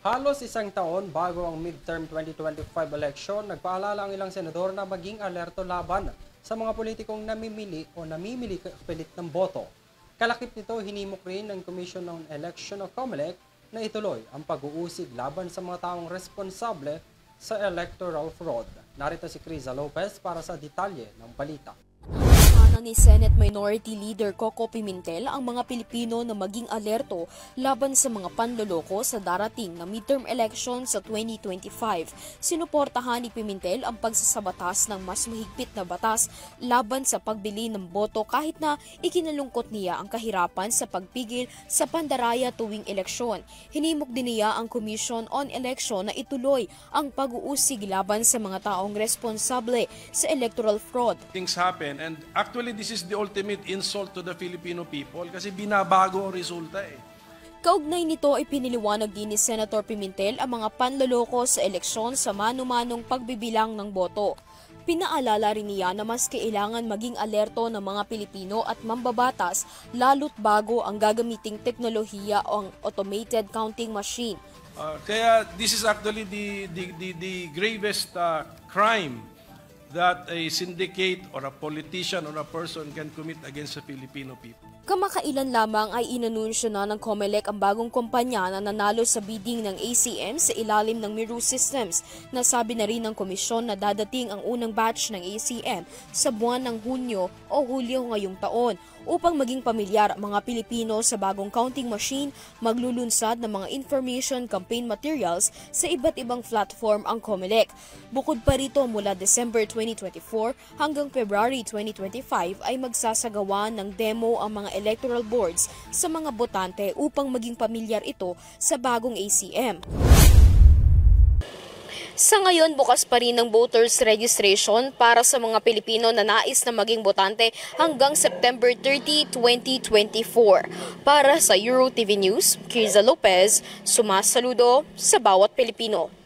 Halos isang taon bago ang midterm 2025 election, nagpaalala ang ilang senador na maging alerto laban sa mga politikong namimili kapilit ng boto. Kalakip nito, hinimok rin ng Commission on Election o COMELEC na ituloy ang pag-uusig laban sa mga taong responsable sa electoral fraud. Narito si Criza Lopez para sa detalye ng balita. Ni Senate Minority Leader Coco Pimentel ang mga Pilipino na maging alerto laban sa mga panloloko sa darating na midterm election sa 2025. Sinuportahan ni Pimentel ang pagsasabatas ng mas mahigpit na batas laban sa pagbili ng boto kahit na ikinalungkot niya ang kahirapan sa pagpigil sa pandaraya tuwing eleksyon. Hinimok din niya ang Commission on Election na ituloy ang pag-uusig laban sa mga taong responsable sa electoral fraud. Things happen and actually this is the ultimate insult to the Filipino people kasi binabago ang resulta eh. Kaugnay nito ay piniliwanag din ni Senator Pimentel ang mga panloloko sa eleksyon sa mano-manong pagbibilang ng boto. Pinaalala rin niya na mas kailangan maging alerto ng mga Pilipino at mambabatas lalo't bago ang gagamiting teknolohiya o ang automated counting machine. Kaya this is actually the gravest crime that a syndicate or a politician or a person can commit against the Filipino people. Kamakailan lamang ay inanunsyo na ng COMELEC ang bagong kumpanya na nanalo sa bidding ng ACM sa ilalim ng Miru Systems. Nasabi na rin ng komisyon na dadating ang unang batch ng ACM sa buwan ng Hunyo o Hulyo ngayong taon. Upang maging pamilyar ang mga Pilipino sa bagong counting machine, maglulunsad ng mga information campaign materials sa iba't ibang platform ang COMELEC. Bukod pa rito, mula December 2024 hanggang February 2025 ay magsasagawa ng demo ang mga electoral boards sa mga botante upang maging pamilyar ito sa bagong ACM. Sa ngayon, bukas pa rin ang voters registration para sa mga Pilipino na nais na maging botante hanggang September 30, 2024. Para sa EuroTV News, Criza Lopez, sumasaludo sa bawat Pilipino.